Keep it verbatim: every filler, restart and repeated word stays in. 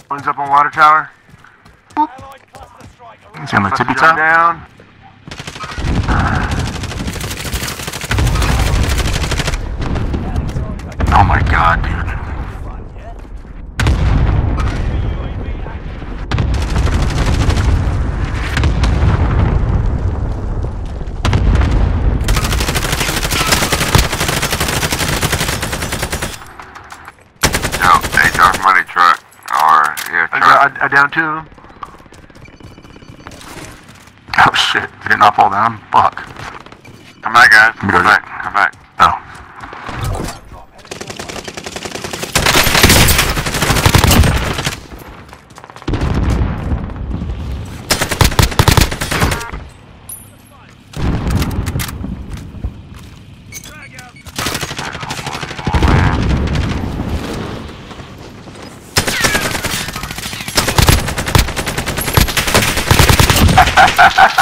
One's up on water tower. Is he on the tippy Jump top? down. Oh my god, dude. No, H R money truck. Or, yeah, I, truck. got, I, I down two of them. Oh shit, did it not fall down? Fuck. Come back, guys. Let me go Come get- back. Come back. Oh. Ha ha ha!